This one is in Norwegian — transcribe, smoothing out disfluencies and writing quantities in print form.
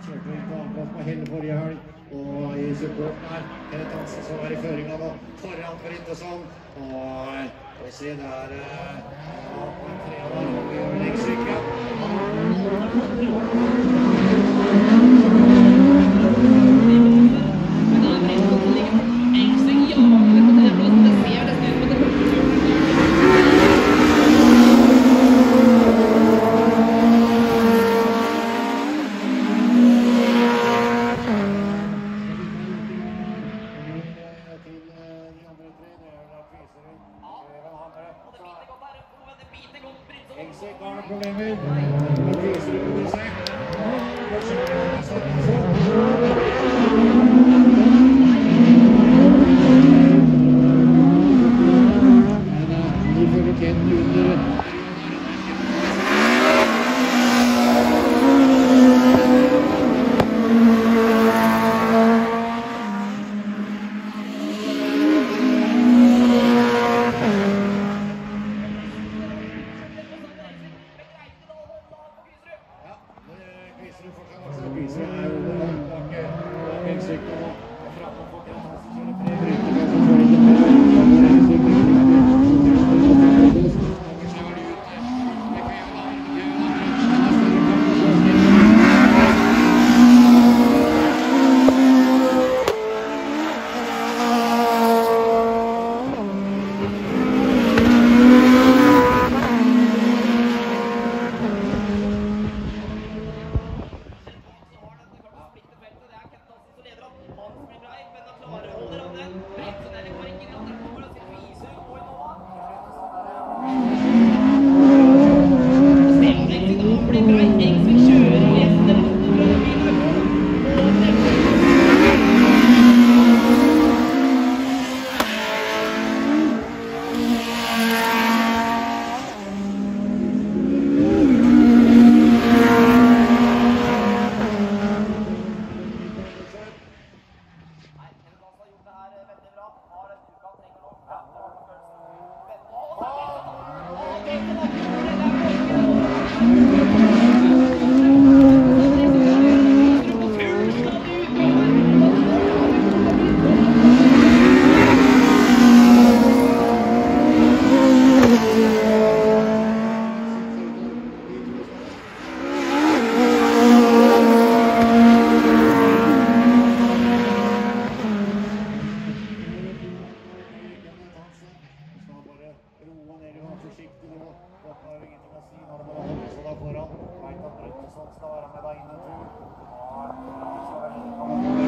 kjørte inn på ankomst på hele forrige helg. Og i support der, Kenneth Hansen som var i føringen nå, foran for Interessant. Og se der, på en fredag, og vi gjør leksykket. Engsek har noen problemer. Nå viser det på seg. De følger Ken under. Foran, vet at Brøttesson skal være med deg inn en tur.